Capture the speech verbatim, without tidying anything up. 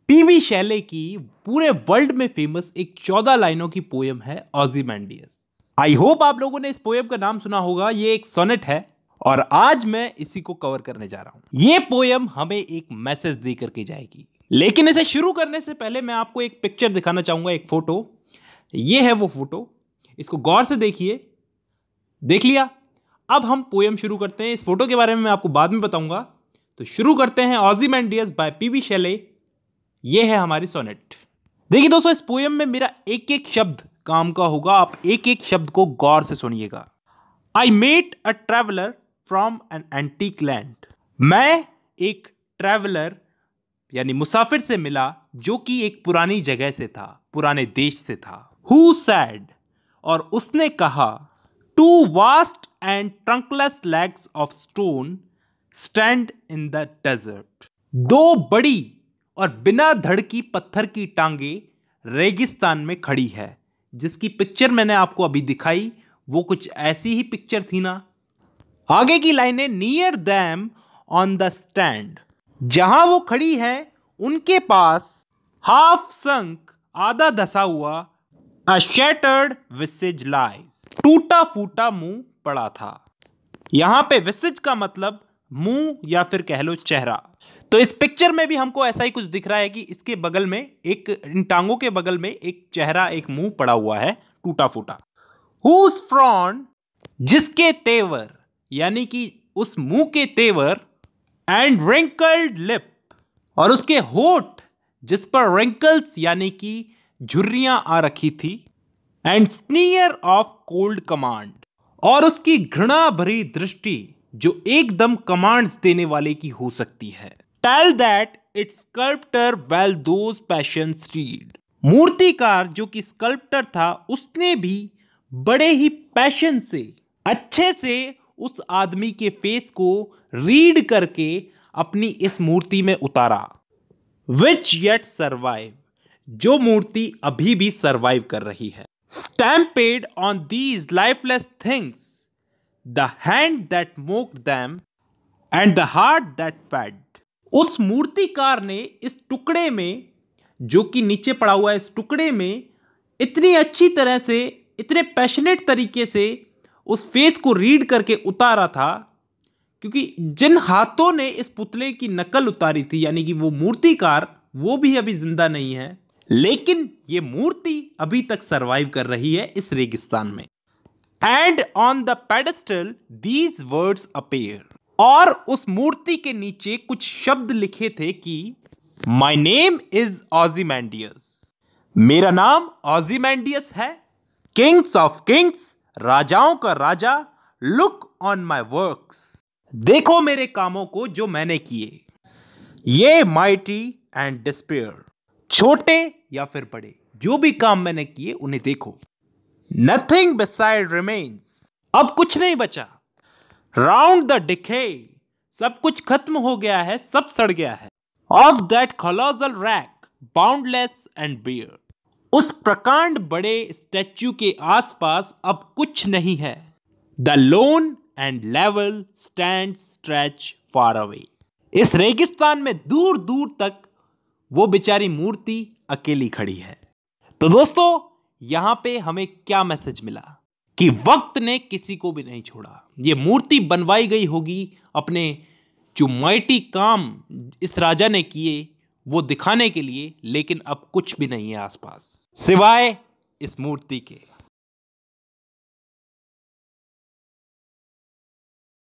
PV Shelley की पूरे world में फेमस एक चौदह लाइनों की पोयम है ओzymandias। आई होप आप लोगों ने इस पोयम का नाम सुना होगा। ये एक सोनेट है और आज मैं इसी को कवर करने जा रहा हूं। ये पोयम हमें एक मैसेज दे करके जाएगी, लेकिन इसे शुरू करने से पहले मैं आपको एक पिक्चर दिखाना चाहूंगा, एक फोटो। ये है वो फोटो, इसको गौर से देखिए। देख लिया? अब हम पोयम शुरू करते हैं। इस फोटो के बारे में मैं आपको बाद में बताऊंगा। तो शुरू करते हैं ओzymandias बाय पीवी शैले। ये है हमारी सोनेट। देखिए दोस्तों, इस पोयम में मेरा एक एक शब्द काम का होगा। आप एक एक शब्द को गौर से सुनिएगा। I met a traveller from an antique land. मैं एक ट्रेवलर यानी मुसाफिर से मिला जो कि एक पुरानी जगह से था, पुराने देश से था। हु सैड, और उसने कहा, two vast and trunkless legs of stone stand in the desert. दो बड़ी और बिना धड़ की पत्थर की टांगे रेगिस्तान में खड़ी है। जिसकी पिक्चर मैंने आपको अभी दिखाई वो कुछ ऐसी ही पिक्चर थी ना। आगे की लाइनें, near them on the stand, जहां वो खड़ी है उनके पास हाफ संक, आधा धसा हुआ, अ शैटर्ड विसेज लाइज, टूटा फूटा मुंह पड़ा था। यहां पे विसेज का मतलब मुंह या फिर कह लो चेहरा। तो इस पिक्चर में भी हमको ऐसा ही कुछ दिख रहा है कि इसके बगल में एक, इन टांगों के बगल में एक चेहरा, एक मुंह पड़ा हुआ है टूटा फूटा। Whose front, जिसके तेवर, यानी कि उस मुंह के तेवर, एंड wrinkled lip, और उसके होठ जिस पर wrinkles यानी कि झुर्रियां आ रखी थी, and sneer of cold command, और उसकी घृणा भरी दृष्टि जो एकदम कमांड्स देने वाले की हो सकती है। Tell that its sculptor well those passions read, मूर्तिकार जो कि स्कल्प्टर था उसने भी बड़े ही पैशन से, अच्छे से उस आदमी के फेस को रीड करके अपनी इस मूर्ति में उतारा। Which yet survive, जो मूर्ति अभी भी सरवाइव कर रही है। Stampede on these lifeless things, the hand that mocked them and the heart that fed, उस मूर्तिकार ने इस टुकड़े में, जो कि नीचे पड़ा हुआ है, इस टुकड़े में इतनी अच्छी तरह से, इतने पैशनेट तरीके से उस फेस को रीड करके उतारा था, क्योंकि जिन हाथों ने इस पुतले की नकल उतारी थी, यानी कि वो मूर्तिकार, वो भी अभी जिंदा नहीं है, लेकिन ये मूर्ति अभी तक सरवाइव कर रही है इस रेगिस्तान में। And on the pedestal these words appear, और उस मूर्ति के नीचे कुछ शब्द लिखे थे कि माई नेम इज ओzymandias, मेरा नाम ओzymandias है। किंग्स ऑफ किंग्स, राजाओं का राजा, लुक ऑन माई वर्क्स, देखो मेरे कामों को जो मैंने किए। ये माइटी एंड डिस्पेयर, छोटे या फिर बड़े, जो भी काम मैंने किए उन्हें देखो। नथिंग बिसाइड रिमेन्स, अब कुछ नहीं बचा। राउंड द डिके, सब कुछ खत्म हो गया है, सब सड़ गया है। Of that colossal wreck, boundless and bare, उस प्रकांड बड़े स्टैच्यू के आसपास अब कुछ नहीं है। The lone and level stand stretch far away, इस रेगिस्तान में दूर दूर तक वो बेचारी मूर्ति अकेली खड़ी है। तो दोस्तों, यहां पे हमें क्या मैसेज मिला कि वक्त ने किसी को भी नहीं छोड़ा। ये मूर्ति बनवाई गई होगी अपने जो माइटी काम इस राजा ने किए वो दिखाने के लिए, लेकिन अब कुछ भी नहीं है आसपास सिवाय इस मूर्ति के।